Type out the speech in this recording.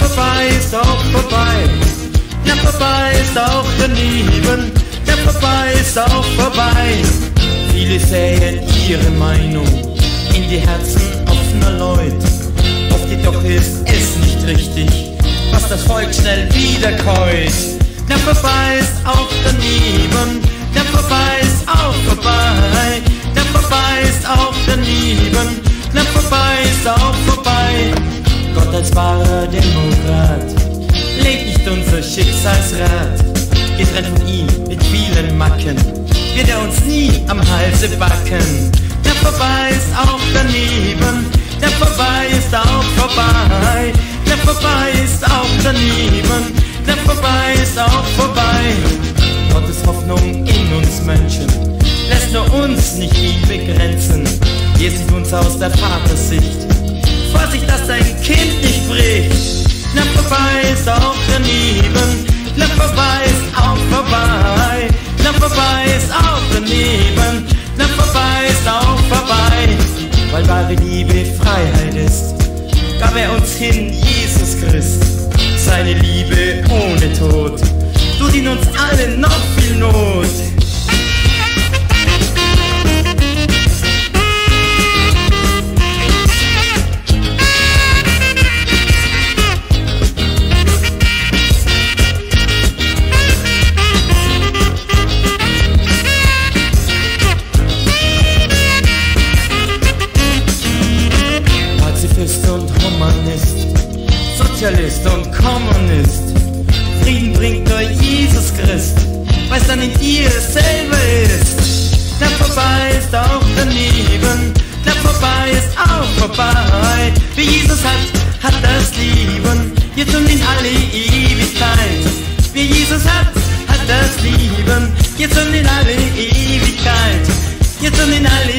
vorbei ist auch vorbei. Ja, vorbei ist auch daneben. Ja, vorbei ist auch vorbei. Viele sähen ihre Meinung in die Herzen offener Leute. Oft jedoch ist es nicht richtig, was das Volk schnell wiederkäut. Ja, vorbei ist auch daneben. Ja, vorbei ist auch vorbei. Ja, vorbei ist auch daneben. Ja, vorbei ist auch vorbei. Gott als wahrer Demokrat lenkt nicht unser Schicksalsrad. Getrennt von ihm mit vielen Macken wird er uns nie am Halse backen. Ja, vorbei ist auch daneben. Ja, vorbei ist auch vorbei. Ja, vorbei ist auch daneben. Ja, vorbei ist auch vorbei. Gottes Hoffnung in uns Menschen lässt nur uns nicht ihn begrenzen. Er sieht uns aus der Vatersicht. Vorsicht, dass dein Kind nicht bricht. Na, vorbei ist auch daneben. Na, vorbei ist auch vorbei. Na, vorbei ist auch daneben. Na, vorbei ist auch vorbei. Weil wahre Liebe Freiheit ist, gab er uns hin, Jesus Christ. Seine Liebe ohne Tod tut in uns allen noch viel Not. Pazifist und Humanist, Sozialist und Kommunist, Frieden bringt nur Jesus Christ, weil's dann in dir selber ist. Na, vorbei ist auch daneben. Na, vorbei ist auch vorbei. Wie Jesus hat das Lieben, jetzt und in alle Ewigkeit. Wie Jesus hat das Lieben, jetzt und in alle Ewigkeit. Jetzt und in alle